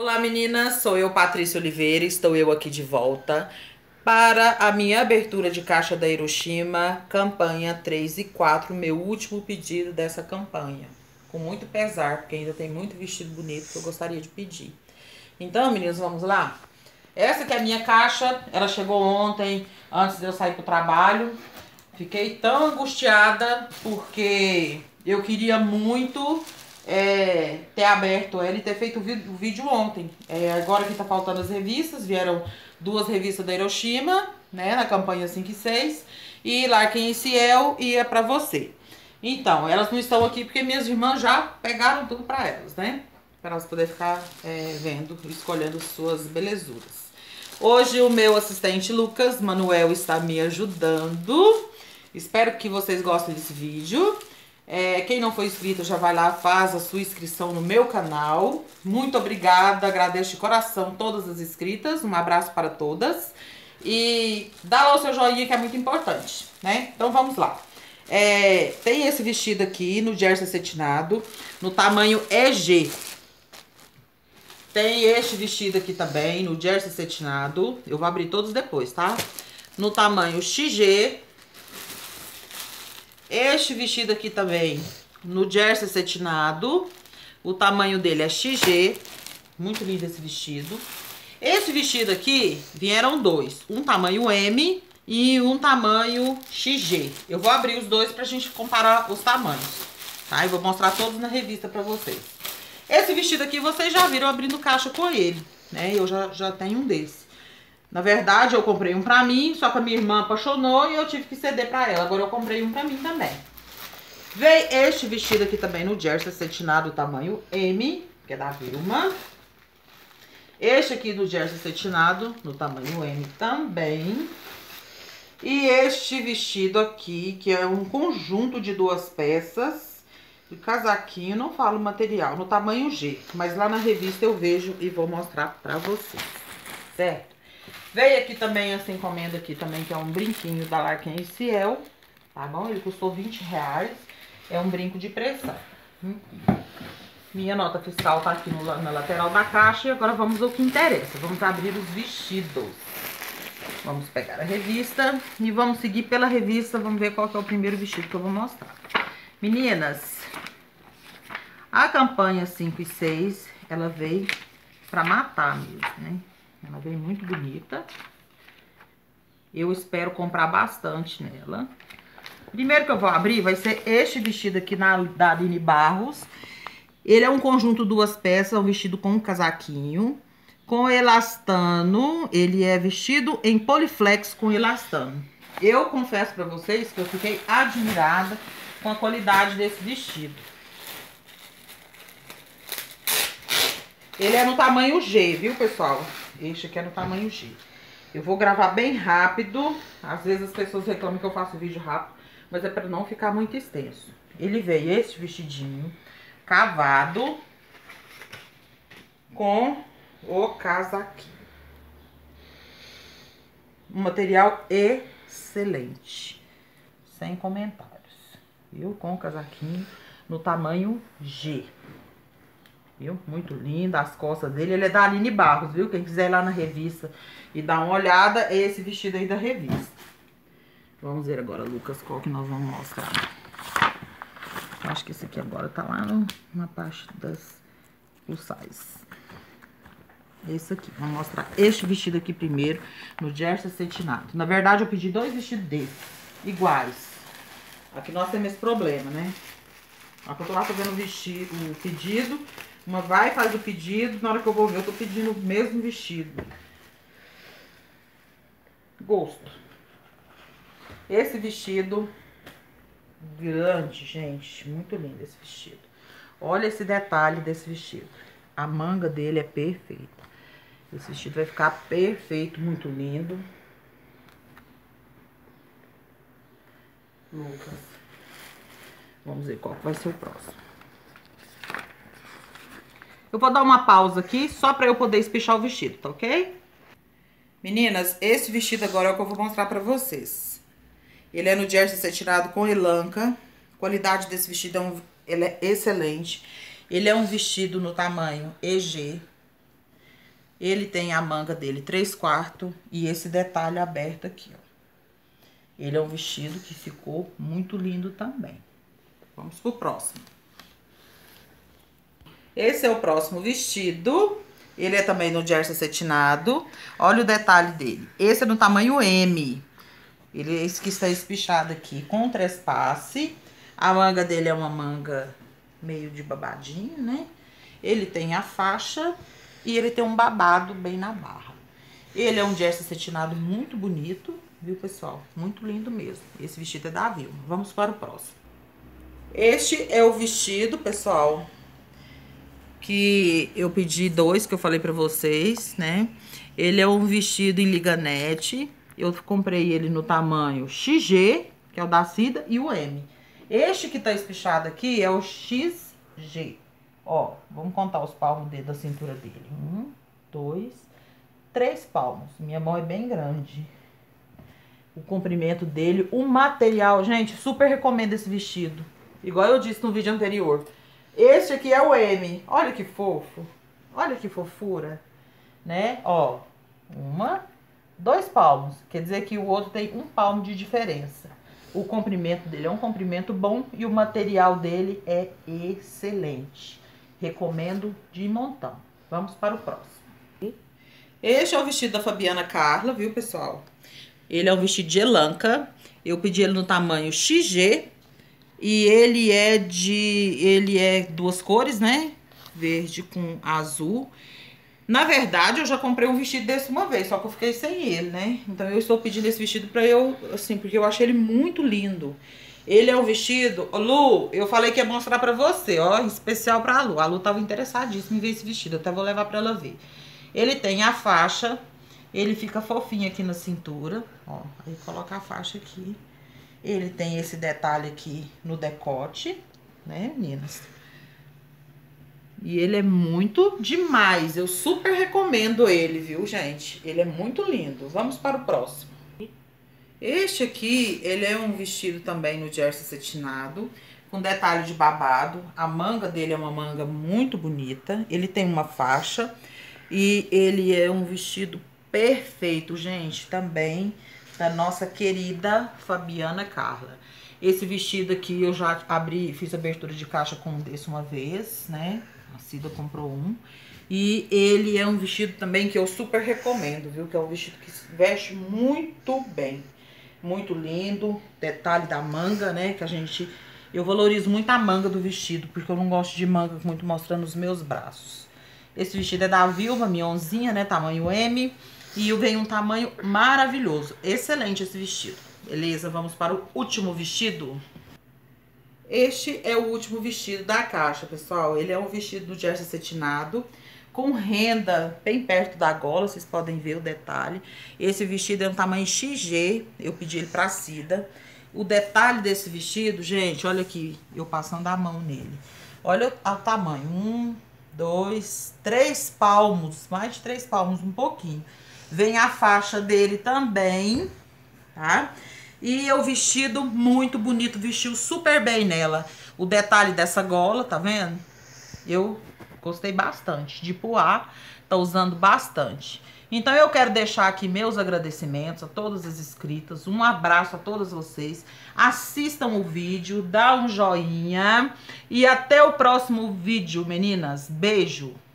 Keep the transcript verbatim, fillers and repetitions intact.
Olá meninas, sou eu, Patrícia Oliveira, estou eu aqui de volta para a minha abertura de caixa da Hiroshima, campanha três e quatro, meu último pedido dessa campanha. Com muito pesar, porque ainda tem muito vestido bonito que eu gostaria de pedir. Então, meninas, vamos lá? Essa aqui é a minha caixa, ela chegou ontem, antes de eu sair pro trabalho. Fiquei tão angustiada, porque eu queria muito... É, ter aberto ela e ter feito o vídeo ontem. É, agora que tá faltando as revistas, vieram duas revistas da Hiroshima, né, na campanha cinco e seis, e Larkin e Ciel ia pra você. Então, elas não estão aqui porque minhas irmãs já pegaram tudo pra elas, né, pra elas poderem ficar é, vendo, escolhendo suas belezuras. Hoje o meu assistente Lucas Manuel está me ajudando. Espero que vocês gostem desse vídeo. É, quem não foi inscrito já vai lá, faz a sua inscrição no meu canal. Muito obrigada, agradeço de coração todas as inscritas. Um abraço para todas. E dá lá o seu joinha que é muito importante, né? Então vamos lá. É, tem esse vestido aqui no jersey cetinado, no tamanho E G. Tem este vestido aqui também, no jersey cetinado. Eu vou abrir todos depois, tá? No tamanho X G. Este vestido aqui também, no jersey cetinado, o tamanho dele é X G, muito lindo esse vestido. Esse vestido aqui, vieram dois, um tamanho M e um tamanho X G. Eu vou abrir os dois pra gente comparar os tamanhos, tá? Eu vou mostrar todos na revista pra vocês. Esse vestido aqui, vocês já viram abrindo caixa com ele, né? Eu já, já tenho um desse. Na verdade, eu comprei um pra mim, só que a minha irmã apaixonou e eu tive que ceder pra ela. Agora eu comprei um pra mim também. Veio este vestido aqui também no jersey cetinado, tamanho M, que é da Vilma. Este aqui do jersey cetinado, no tamanho M também. E este vestido aqui, que é um conjunto de duas peças, de casaquinho, não falo material, no tamanho G. Mas lá na revista eu vejo e vou mostrar pra vocês, certo? Veio aqui também essa encomenda aqui também, que é um brinquinho da Larkin e Ciel, tá bom? Ele custou vinte reais, é um brinco de pressão. Hum. Minha nota fiscal tá aqui no, na lateral da caixa e agora vamos ao que interessa. Vamos abrir os vestidos. Vamos pegar a revista e vamos seguir pela revista, vamos ver qual que é o primeiro vestido que eu vou mostrar. Meninas, a campanha cinco e seis, ela veio pra matar mesmo, né? Ela veio muito bonita. Eu espero comprar bastante nela. Primeiro que eu vou abrir vai ser este vestido aqui na, da Aline Barros. Ele é um conjunto duas peças, é um vestido com um casaquinho. Com elastano, ele é vestido em poliflex com elastano. Eu confesso pra vocês que eu fiquei admirada com a qualidade desse vestido. Ele é no tamanho G, viu, pessoal? Este aqui é no tamanho G. Eu vou gravar bem rápido. Às vezes as pessoas reclamam que eu faço vídeo rápido, mas é para não ficar muito extenso. Ele veio esse vestidinho cavado com o casaquinho. Um material excelente. Sem comentários. Viu? Com o casaquinho no tamanho G. Viu? Muito linda, as costas dele. Ele é da Aline Barros, viu? Quem quiser ir lá na revista e dar uma olhada, é esse vestido aí da revista. Vamos ver agora, Lucas, qual que nós vamos mostrar. Eu acho que esse aqui agora tá lá no, na parte das plus size. Esse aqui. Vamos mostrar este vestido aqui primeiro, no jersey cetinado. Na verdade, eu pedi dois vestidos desses, iguais. Aqui nós temos esse problema, né? Aqui eu tô lá fazendo o, vestido, o pedido... Uma vai, faz o pedido, na hora que eu vou ver, eu tô pedindo o mesmo vestido. Gosto. Esse vestido grande, gente, muito lindo esse vestido. Olha esse detalhe desse vestido. A manga dele é perfeita. Esse vestido vai ficar perfeito, muito lindo. Lucas. Vamos ver qual vai ser o próximo. Eu vou dar uma pausa aqui, só pra eu poder espichar o vestido, tá ok? Meninas, esse vestido agora é o que eu vou mostrar pra vocês. Ele é no jersey cetinado com elanca. A qualidade desse vestido é, um, ele é excelente. Ele é um vestido no tamanho E G. Ele tem a manga dele três quartos e esse detalhe aberto aqui, ó. Ele é um vestido que ficou muito lindo também. Vamos pro próximo. Esse é o próximo vestido. Ele é também no jersey cetinado. Olha o detalhe dele. Esse é no tamanho M. Ele é esse que está espichado aqui com trespasse. A manga dele é uma manga meio de babadinho, né? Ele tem a faixa e ele tem um babado bem na barra. Ele é um jersey cetinado muito bonito, viu, pessoal? Muito lindo mesmo. Esse vestido é da Vilma. Vamos para o próximo. Este é o vestido, pessoal, que eu pedi dois, que eu falei pra vocês, né? Ele é um vestido em liganete. Eu comprei ele no tamanho X G, que é o da Cida, e o M. Este que tá espichado aqui é o X G. Ó, vamos contar os palmos dele, da cintura dele. Um, dois, três palmos. Minha mão é bem grande. O comprimento dele, o material, gente, super recomendo esse vestido. Igual eu disse no vídeo anterior. Este aqui é o M. Olha que fofo. Olha que fofura. Né? Ó, uma, dois palmos. Quer dizer que o outro tem um palmo de diferença. O comprimento dele é um comprimento bom e o material dele é excelente. Recomendo de montão. Vamos para o próximo. Este é o vestido da Fabiana Carla, viu, pessoal? Ele é um vestido de elanca. Eu pedi ele no tamanho X G. E ele é de... Ele é duas cores, né? Verde com azul. Na verdade, eu já comprei um vestido desse uma vez, só que eu fiquei sem ele, né? Então, eu estou pedindo esse vestido pra eu... Assim, porque eu achei ele muito lindo. Ele é um vestido... Lu, eu falei que ia mostrar pra você, ó. Em especial pra Lu. A Lu tava interessadíssima em ver esse vestido. Eu até vou levar pra ela ver. Ele tem a faixa. Ele fica fofinho aqui na cintura. Ó, aí coloca a faixa aqui. Ele tem esse detalhe aqui no decote, né, meninas? E ele é muito demais. Eu super recomendo ele, viu, gente? Ele é muito lindo. Vamos para o próximo. Este aqui, ele é um vestido também no jersey cetinado, com detalhe de babado. A manga dele é uma manga muito bonita. Ele tem uma faixa e ele é um vestido perfeito, gente, também da nossa querida Fabiana Carla. Esse vestido aqui eu já abri, fiz abertura de caixa com um desse uma vez, né? A Cida comprou um. E ele é um vestido também que eu super recomendo, viu? Que é um vestido que veste muito bem. Muito lindo. Detalhe da manga, né? Que a gente... Eu valorizo muito a manga do vestido, porque eu não gosto de manga muito mostrando os meus braços. Esse vestido é da Vilma, mionzinha, né? Tamanho M. E vem um tamanho maravilhoso. Excelente esse vestido. Beleza, vamos para o último vestido. Este é o último vestido da caixa, pessoal. Ele é um vestido do jersey cetinado, com renda bem perto da gola. Vocês podem ver o detalhe. Esse vestido é um tamanho X G. Eu pedi ele pra Cida. O detalhe desse vestido, gente, olha aqui. Eu passando a mão nele. Olha o tamanho. Um, dois, três palmos. Mais de três palmos, um pouquinho. Vem a faixa dele também, tá? E o vestido muito bonito, vestiu super bem nela. O detalhe dessa gola, tá vendo? Eu gostei bastante. De puar, tá usando bastante. Então eu quero deixar aqui meus agradecimentos a todas as inscritas. Um abraço a todas vocês. Assistam o vídeo, dá um joinha. E até o próximo vídeo, meninas. Beijo!